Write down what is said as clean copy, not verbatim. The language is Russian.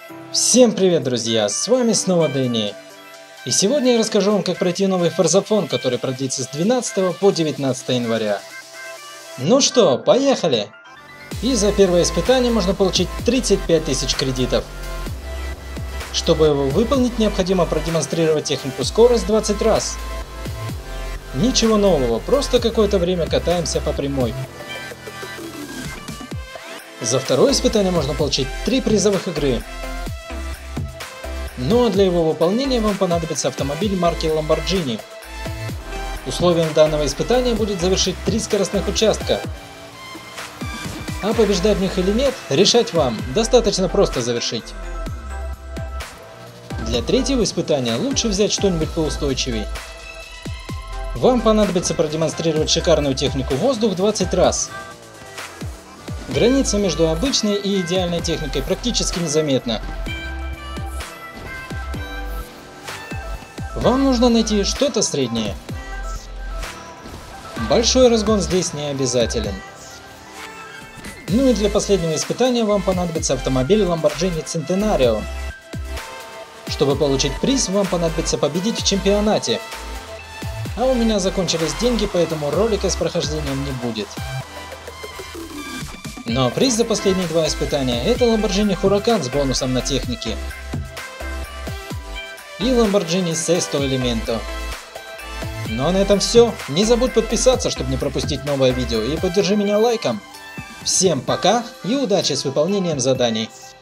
Всем привет, друзья! С вами снова Дэнни. И сегодня я расскажу вам, как пройти новый Форзафон, который продлится с 12 по 19 января. Ну что, поехали! И за первое испытание можно получить 35 тысяч кредитов. Чтобы его выполнить, необходимо продемонстрировать технику скорость 20 раз. Ничего нового, просто какое-то время катаемся по прямой. За второе испытание можно получить 3 призовых игры. Ну а для его выполнения вам понадобится автомобиль марки Lamborghini. Условием данного испытания будет завершить 3 скоростных участка. А побеждать в них или нет, решать вам, достаточно просто завершить. Для третьего испытания лучше взять что-нибудь поустойчивей. Вам понадобится продемонстрировать шикарную технику воздух 20 раз. Граница между обычной и идеальной техникой практически незаметна. Вам нужно найти что-то среднее. Большой разгон здесь не обязателен. Ну и для последнего испытания вам понадобится автомобиль Lamborghini Centenario. Чтобы получить приз, вам понадобится победить в чемпионате. А у меня закончились деньги, поэтому ролика с прохождением не будет. Но приз за последние 2 испытания — это Lamborghini Huracan с бонусом на технике. И Lamborghini Sesto Elemento. Ну а на этом все. Не забудь подписаться, чтобы не пропустить новое видео, и поддержи меня лайком. Всем пока и удачи с выполнением заданий.